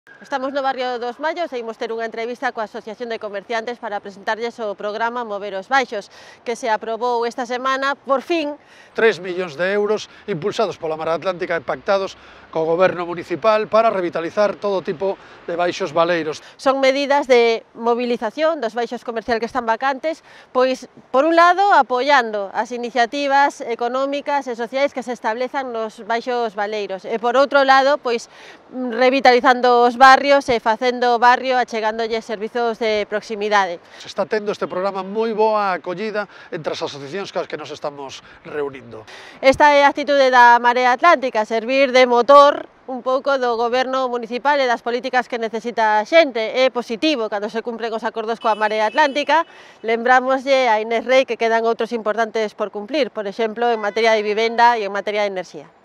Estamos no barrio dos Mallos e imos ter unha entrevista coa Asociación de Comerciantes para presentarlles o programa Mover os Baixos, que se aprobou esta semana, por fin. 3 millóns de euros impulsados pola Marea Atlántica e pactados co goberno municipal para revitalizar todo tipo de baixos baleiros. Son medidas de movilización dos baixos comercial que están vacantes, pois, por un lado, apoiando as iniciativas económicas e sociais que se establezan nos baixos baleiros, e por outro lado, pois, revitalizando os barrios e facendo o barrio achegándolles servizos de proximidade. Se está tendo este programa moi boa acollida entre as asociacións coas que nos estamos reunindo. Esta é a actitude da Marea Atlántica, servir de motor un pouco do goberno municipal e das políticas que necesita a xente. É positivo cando se cumpren os acordos coa Marea Atlántica. Lembrámoslle a Inés Rei que quedan outros importantes por cumplir, por exemplo, en materia de vivenda e en materia de enerxía.